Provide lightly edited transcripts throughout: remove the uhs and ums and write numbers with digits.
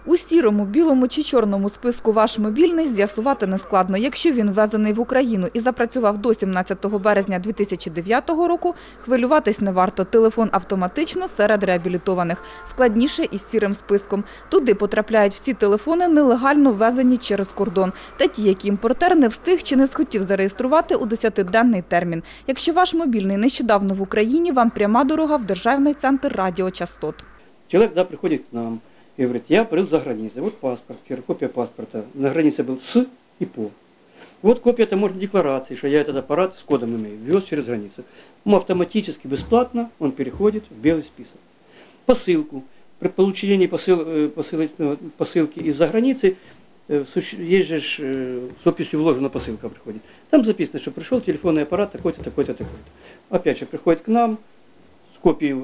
У сірому, білому чи чорному списку ваш мобільний з'ясувати нескладно. Якщо він ввезений в Україну і запрацював до 17 березня 2009 року, хвилюватись не варто. Телефон автоматично серед реабілітованих. Складніше із сірим списком. Туди потрапляють всі телефони, нелегально ввезені через кордон. Та ті, які імпортер не встиг чи не схотів зареєструвати у 10-денний термін. Якщо ваш мобільний нещодавно в Україні, вам пряма дорога в Державний центр радіочастот. Человек приходит к нам и говорит: я прибыл за границей, вот паспорт, копия паспорта, на границе был с и по. Вот копия, это можно декларации, что я этот аппарат с кодом имею, вез через границу. Ему автоматически, бесплатно он переходит в белый список. Посылку. При получении посылки из-за границы есть же с описью вложена посылка приходит. Там записано, что пришел телефонный аппарат такой-то, такой-то, такой-то. Опять же, приходит к нам с копией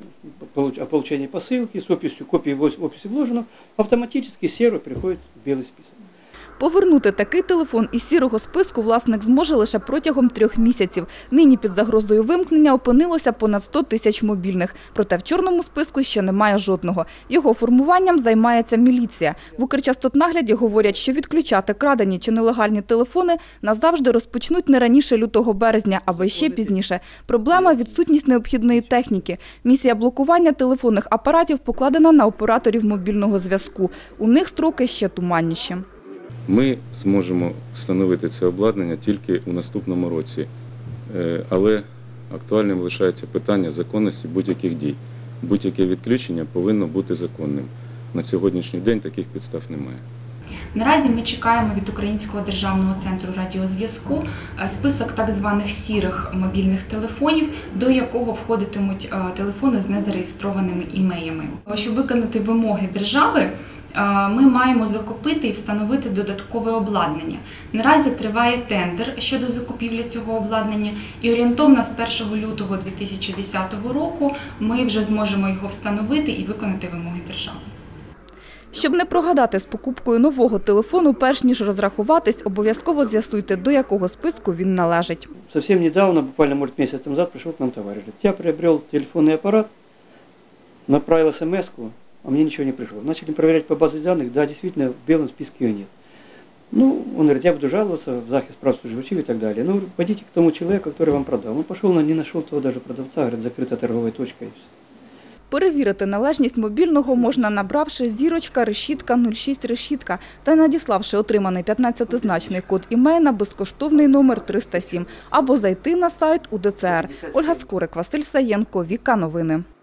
о получении посылки, с описью, копией в описи вложено, автоматически сервер приходит в белый список. Повернути такий телефон із сірого списку власник зможе лише протягом 3 місяців. Нині під загрозою вимкнення опинилося понад 100 тисяч мобільних. Проте в чорному списку ще немає жодного. Його формуванням займається міліція. В Укрчастотнагляді говорять, що відключати крадені чи нелегальні телефони назавжди розпочнуть не раніше лютого березня, або ще пізніше. Проблема – відсутність необхідної техніки. Місія блокування телефонних апаратів покладена на операторів мобільного зв'язку. У них строки ще туманніші. Ми зможемо встановити це обладнання тільки у наступному році, але актуальним лишається питання законності будь-яких дій. Будь-яке відключення повинно бути законним. На сьогоднішній день таких підстав немає. Наразі ми чекаємо від Українського державного центру радіозв'язку список так званих сірих мобільних телефонів, до якого входитимуть телефони з незареєстрованими імеями. Щоб виконати вимоги держави, ми маємо закупити і встановити додаткове обладнання. Наразі триває тендер щодо закупівлі цього обладнання і орієнтовно з 1 лютого 2010 року ми вже зможемо його встановити і виконати вимоги держави. Щоб не прогадати з покупкою нового телефону, перш ніж розрахуватись, обов'язково з'ясуйте, до якого списку він належить. Совсем недавно, буквально, может, месяц назад, пришел к нам товарищ. Я приобрел телефонный аппарат, направил смс-ку, а мне ничего не пришло. Начали проверять по базе данных, да, действительно, в белом списке ее нет. Ну, он говорит: я буду жаловаться в захист прав споживачів и так далее. Ну, пойдите к тому человеку, который вам продал. Он пошел, но не нашел того даже продавца, говорит, закрыта торговая точка и все. Перевірити належність мобільного можна, набравши зірочка, решітка, 06 решітка та надіславши отриманий 15-значний код імейл на безкоштовний номер 307 або зайти на сайт УДЦР. Ольга Скорик, Василь Саєнко, Віка Новини.